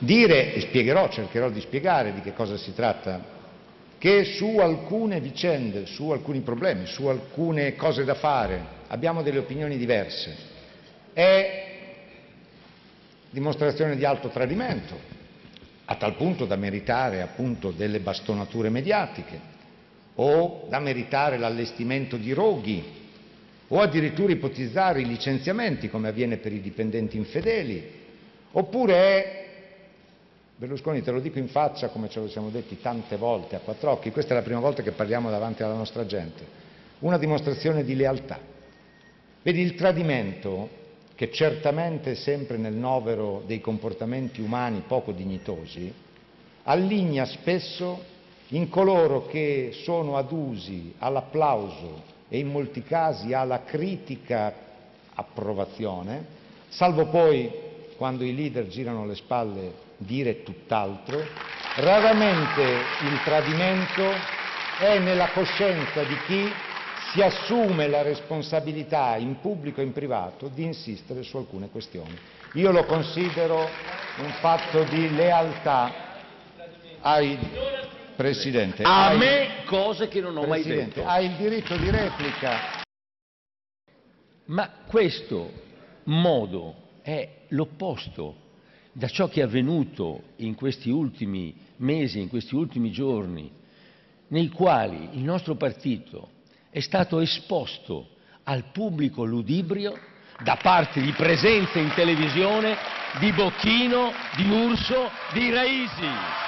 dire, e spiegherò, cercherò di spiegare di che cosa si tratta, che su alcune vicende, su alcuni problemi, su alcune cose da fare abbiamo delle opinioni diverse, è dimostrazione di alto tradimento, a tal punto da meritare appunto delle bastonature mediatiche o da meritare l'allestimento di roghi o addirittura ipotizzare i licenziamenti come avviene per i dipendenti infedeli, oppure è, Berlusconi, te lo dico in faccia come ce lo siamo detti tante volte a quattro occhi, questa è la prima volta che parliamo davanti alla nostra gente, una dimostrazione di lealtà. Vedi, il tradimento, che certamente è sempre nel novero dei comportamenti umani poco dignitosi, alligna spesso in coloro che sono adusi all'applauso e in molti casi alla critica approvazione, salvo poi, quando i leader girano le spalle, dire tutt'altro. Raramente il tradimento è nella coscienza di chi si assume la responsabilità, in pubblico e in privato, di insistere su alcune questioni. Io lo considero un fatto di lealtà ai Presidente. A me cose che non ho mai detto. Ha il diritto di replica. Ma questo modo è l'opposto da ciò che è avvenuto in questi ultimi mesi, in questi ultimi giorni, nei quali il nostro partito è stato esposto al pubblico ludibrio da parte di presenze in televisione di Bocchino, di Urso, di Raisi.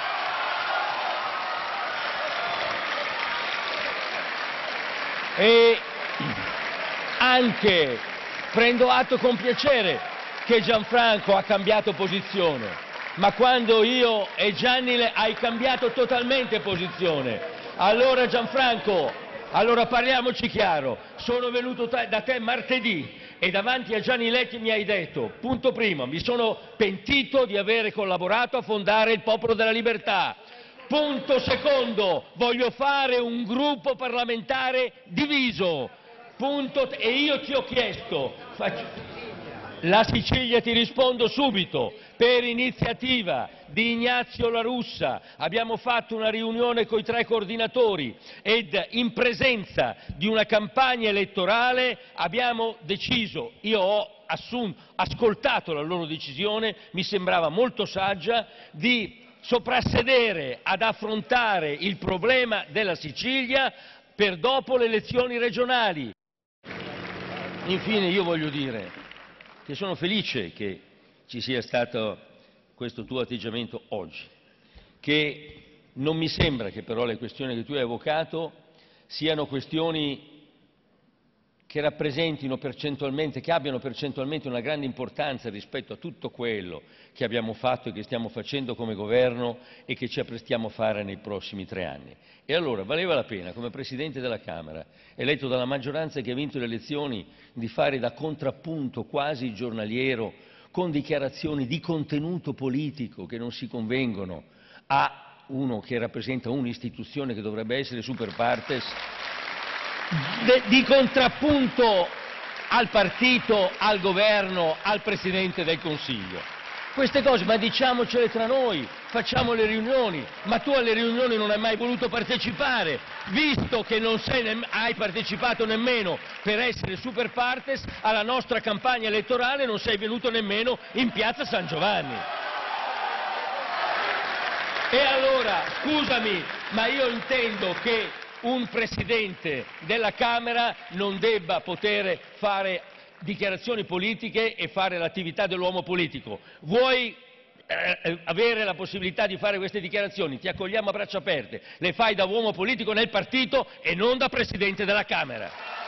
E anche prendo atto con piacere che Gianfranco ha cambiato posizione, ma quando io e Gianni hai cambiato totalmente posizione. Allora Gianfranco, allora parliamoci chiaro, sono venuto da te martedì e davanti a Gianni Lecchi mi hai detto, punto primo, mi sono pentito di avere collaborato a fondare il Popolo della Libertà. Punto secondo, voglio fare un gruppo parlamentare diviso. Punto, e io ti ho chiesto, la Sicilia ti rispondo subito, per iniziativa di Ignazio La Russa abbiamo fatto una riunione con i 3 coordinatori ed in presenza di una campagna elettorale abbiamo deciso, io ho ascoltato la loro decisione, mi sembrava molto saggia, di soprassedere ad affrontare il problema della Sicilia per dopo le elezioni regionali. Infine io voglio dire che sono felice che ci sia stato questo tuo atteggiamento oggi, che non mi sembra che però le questioni che tu hai evocato siano questioni che rappresentino percentualmente, che abbiano percentualmente una grande importanza rispetto a tutto quello che abbiamo fatto e che stiamo facendo come governo e che ci apprestiamo a fare nei prossimi 3 anni. E allora valeva la pena, come Presidente della Camera, eletto dalla maggioranza che ha vinto le elezioni, di fare da contrappunto quasi giornaliero, con dichiarazioni di contenuto politico che non si convengono a uno che rappresenta un'istituzione che dovrebbe essere super partes, di contrappunto al partito, al governo, al Presidente del Consiglio. Queste cose, ma diciamocele tra noi, facciamo le riunioni, ma tu alle riunioni non hai mai voluto partecipare, visto che non hai partecipato nemmeno per essere super partes alla nostra campagna elettorale, non sei venuto nemmeno in piazza San Giovanni. E allora, scusami, ma io intendo che un Presidente della Camera non debba poter fare dichiarazioni politiche e fare l'attività dell'uomo politico. Vuoi avere la possibilità di fare queste dichiarazioni? Ti accogliamo a braccia aperte, le fai da uomo politico nel partito e non da Presidente della Camera.